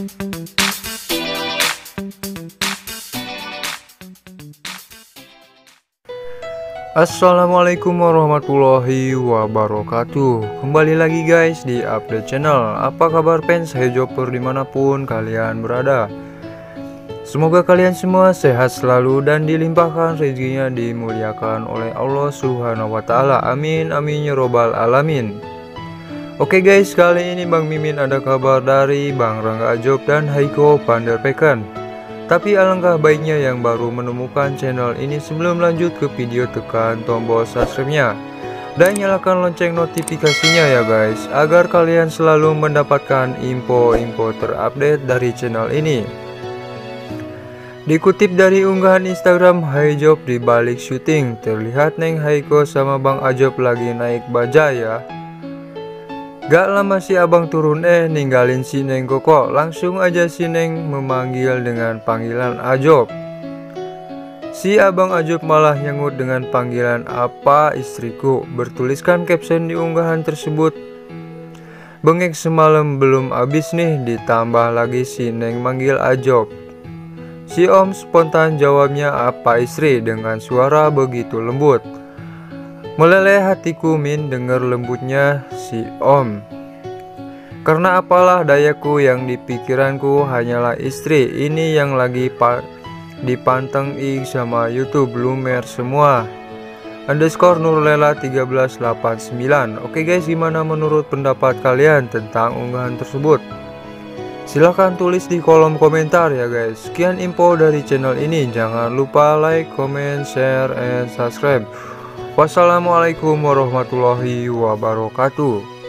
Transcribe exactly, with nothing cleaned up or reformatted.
Assalamualaikum warahmatullahi wabarakatuh. Kembali lagi guys di update channel. Apa kabar fans Heyjopper dimanapun kalian berada? Semoga kalian semua sehat selalu dan dilimpahkan rezekinya, dimuliakan oleh Allah Subhanahu wa Ta'ala. Amin amin ya robbal alamin. Oke guys, kali ini Bang Mimin ada kabar dari Bang Rangga Ajob dan Haiko Panderpeken. Tapi alangkah baiknya yang baru menemukan channel ini, sebelum lanjut ke video tekan tombol subscribe-nya dan nyalakan lonceng notifikasinya ya guys, agar kalian selalu mendapatkan info-info terupdate dari channel ini. Dikutip dari unggahan Instagram Heyjob, di balik syuting terlihat Neng Haiko sama Bang Ajob lagi naik bajai ya. Gak lama si abang turun eh ninggalin si Neng Koko. Langsung aja si Neng memanggil dengan panggilan Ajob. Si abang Ajob malah nyengut dengan panggilan "apa istriku", bertuliskan caption di unggahan tersebut. "Bengek semalam belum habis nih, ditambah lagi si Neng manggil Ajob." Si Om spontan jawabnya "apa istri" dengan suara begitu lembut. Meleleh hatiku Min dengar lembutnya si Om. Karena apalah dayaku, yang di pikiranku hanyalah istri ini yang lagi pa dipanteng ig sama YouTube lumer semua. Underscore Nurlela tiga belas delapan sembilan. Oke guys, gimana menurut pendapat kalian tentang unggahan tersebut? Silahkan tulis di kolom komentar ya guys. Sekian info dari channel ini. Jangan lupa like, comment, share, and subscribe. Wassalamualaikum warahmatullahi wabarakatuh.